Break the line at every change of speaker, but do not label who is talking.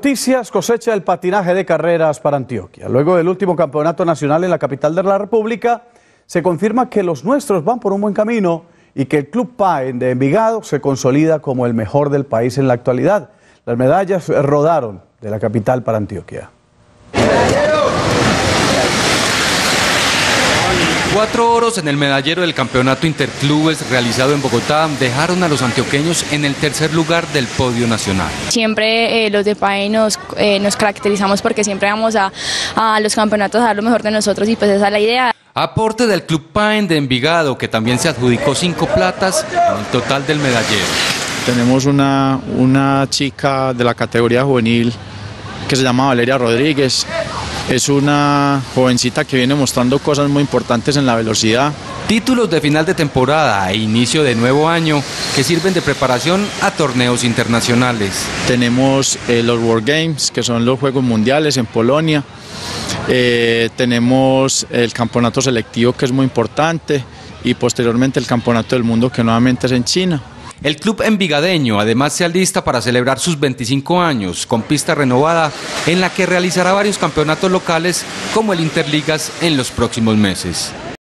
Noticias cosecha el patinaje de carreras para Antioquia. Luego del último campeonato nacional en la capital de la República, se confirma que los nuestros van por un buen camino y que el Club Paen de Envigado se consolida como el mejor del país en la actualidad. Las medallas rodaron de la capital para Antioquia.
4 oros en el medallero del campeonato interclubes realizado en Bogotá dejaron a los antioqueños en el tercer lugar del podio nacional.
Siempre los de Paen nos caracterizamos porque siempre vamos a los campeonatos a dar lo mejor de nosotros y pues esa es la idea.
Aporte del Club Paen de Envigado, que también se adjudicó 5 platas en el total del medallero.
Tenemos una chica de la categoría juvenil que se llama Valeria Rodríguez. Es una jovencita que viene mostrando cosas muy importantes en la velocidad.
Títulos de final de temporada e inicio de nuevo año que sirven de preparación a torneos internacionales.
Tenemos los World Games, que son los Juegos Mundiales en Polonia. Tenemos el campeonato selectivo, que es muy importante, y posteriormente el campeonato del mundo, que nuevamente es en China.
El club envigadeño además se alista para celebrar sus 25 años con pista renovada en la que realizará varios campeonatos locales como el Interligas en los próximos meses.